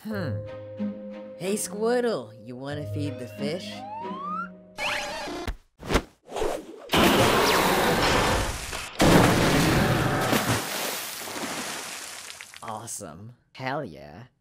Hey Squirtle, you wanna feed the fish? Awesome. Hell yeah.